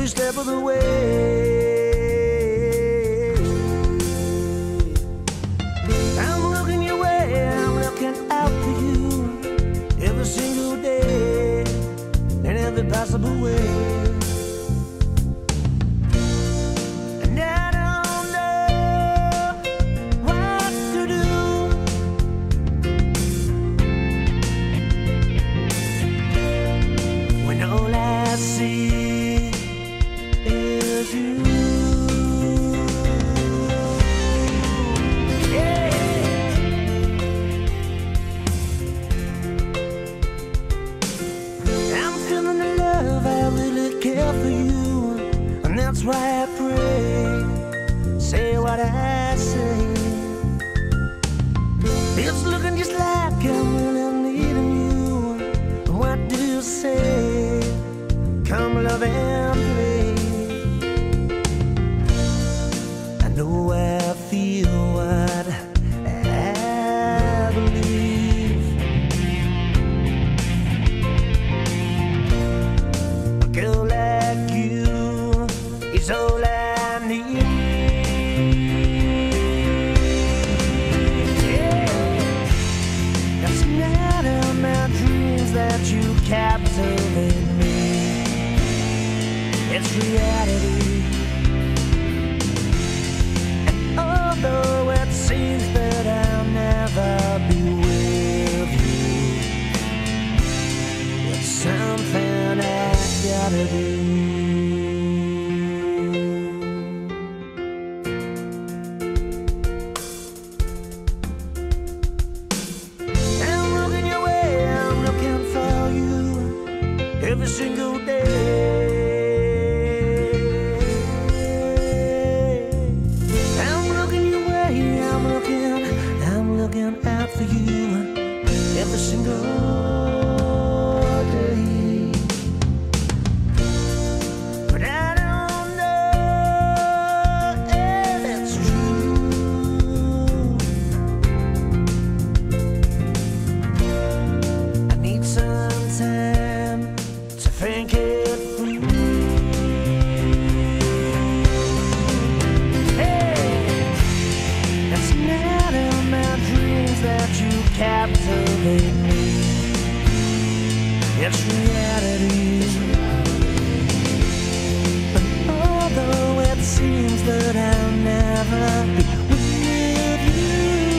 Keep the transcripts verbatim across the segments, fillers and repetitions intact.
every step of the way. I'm looking your way, I'm looking out for you every single day, in every possible way. And I don't know what to do when all I see is you. Care for you, and that's why I pray. Say what I say. It's looking just like I'm really needing you. What do you say? Come love and play. I know I feel what I believe. A girl like you is all I need. Yeah. That's not all my dreams that you captivate me. It's reality. And although it seems that I'll never be with you, it's something I gotta do. I'm looking your way, I'm looking for you every single day. I'm looking your way, I'm looking, I'm looking out for you every single day. But I don't know if it's true. I need some time to think it through. Hey, that's not all my dreams that you captivate me. It's reality. But although it seems that I'll never be with you,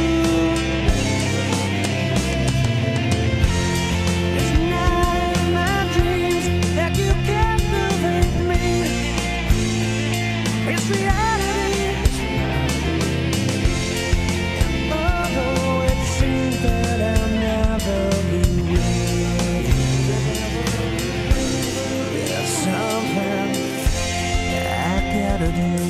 it's not in my dreams that you captivate me. It's reality. Although it seems that I'll never be with you, there's something I gotta do.